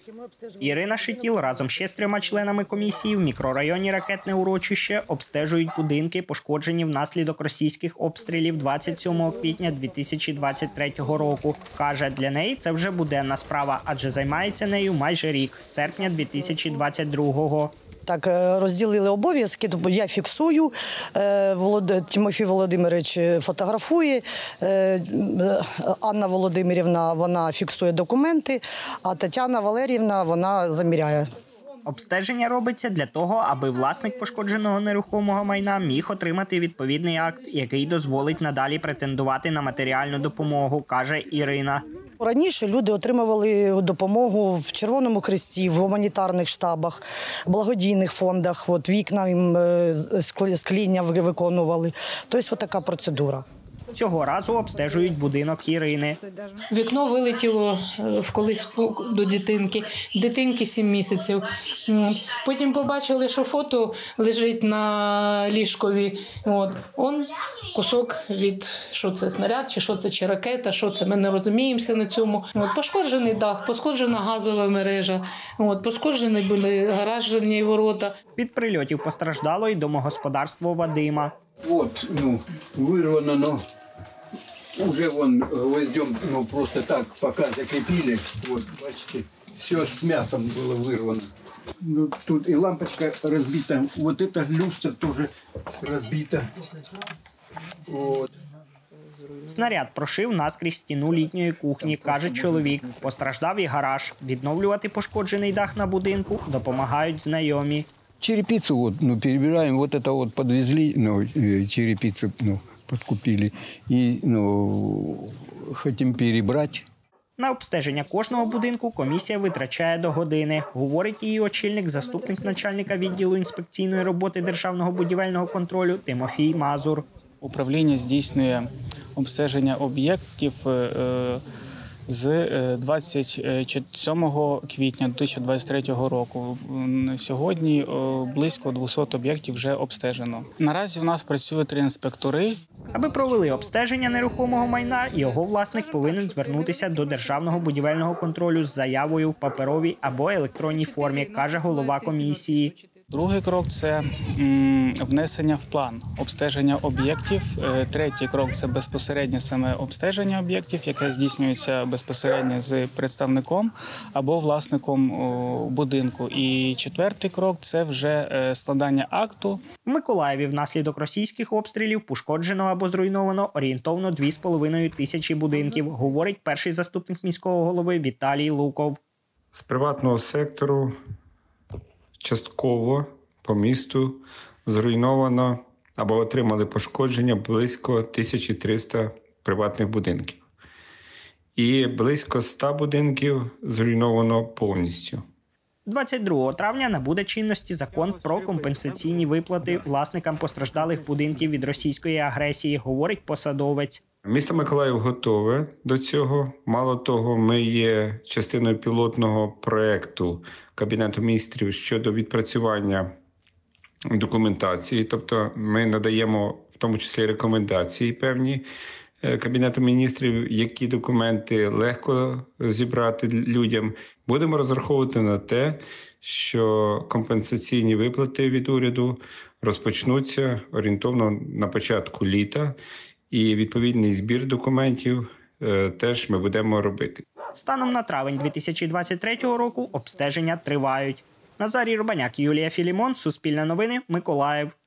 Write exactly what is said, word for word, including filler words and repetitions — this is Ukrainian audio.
Ірина Шитіл разом ще з трьома членами комісії в мікрорайоні Ракетне урочище обстежують будинки, пошкоджені внаслідок російських обстрілів двадцять сьомого квітня дві тисячі двадцять третього року. Каже, для неї це вже буденна справа, адже займається нею майже рік, з серпня дві тисячі двадцять другого. Так, розділили обов'язки, тобто я фіксую, Тимофій Володимирович фотографує, Анна Володимирівна, вона фіксує документи, а Тетяна Валеріївна, вона заміряє. Обстеження робиться для того, аби власник пошкодженого нерухомого майна міг отримати відповідний акт, який дозволить надалі претендувати на матеріальну допомогу, каже Ірина. Раніше люди отримували допомогу в Червоному Хресті, в гуманітарних штабах, благодійних фондах, от вікна їм скління виконували. Тобто, ось така процедура. Цього разу обстежують будинок Ірини. Вікно вилетіло в колиску до дитинки, дитинки сім місяців. Потім побачили, що фото лежить на ліжкові. От. Он кусок від, що це, снаряд, чи що це, чи ракета, що це, ми не розуміємося на цьому. От. Пошкоджений дах, пошкоджена газова мережа, от. Пошкоджені були гаражні ворота. Від прильотів постраждало й домогосподарство Вадима. Вот, ну, вырвано, но уже вон гвоздем, ну, просто так пока закрепили. Вот, бачите, все с мясом было вырвано. Ну, тут и лампочка разбита, вот эта люстра тоже разбита. Вот. Снаряд прошив наскрізь стіну літньої кухні, каже чоловік. Постраждав і гараж. Відновлювати пошкоджений дах на будинку допомагають знайомі. Черепицу вот, ну, перебираем, вот это вот подвезли, ну, черепицу, ну, подкупили и, ну, хотим перебрать. На обстеження кожного будинку комісія витрачає до години, говорить її очільник, заступник начальника відділу інспекційної роботи Державного будівельного контролю Тимофій Мазур. Управління здійснює обстеження об'єктів з двадцять сьомого квітня дві тисячі двадцять третього року. Сьогодні близько двісті об'єктів вже обстежено. Наразі у нас працює три інспектори. Аби провели обстеження нерухомого майна, його власник повинен звернутися до Державного будівельного контролю з заявою в паперовій або електронній формі, каже голова комісії. Другий крок – це внесення в план обстеження об'єктів. Третій крок – це безпосереднє саме обстеження об'єктів, яке здійснюється безпосередньо з представником або власником будинку. І четвертий крок – це вже складання акту. В Миколаєві внаслідок російських обстрілів пошкоджено або зруйновано орієнтовно дві з половиною тисячі будинків, говорить перший заступник міського голови Віталій Луков. З приватного сектору частково по місту зруйновано або отримали пошкодження близько тисяча триста приватних будинків. І близько ста будинків зруйновано повністю. двадцять другого травня набуде чинності закон про компенсаційні виплати власникам постраждалих будинків від російської агресії, говорить посадовець. Місто Миколаїв готове до цього. Мало того, ми є частиною пілотного проєкту Кабінету міністрів щодо відпрацювання документації. Тобто ми надаємо в тому числі рекомендації певні Кабінету міністрів, які документи легко зібрати людям. Будемо розраховувати на те, що компенсаційні виплати від уряду розпочнуться орієнтовно на початку літа. І відповідний збір документів е, теж ми будемо робити. Станом на травень дві тисячі двадцять третього року обстеження тривають. Назарій Рубаняк, Юлія Філімон, Суспільне новини, Миколаїв.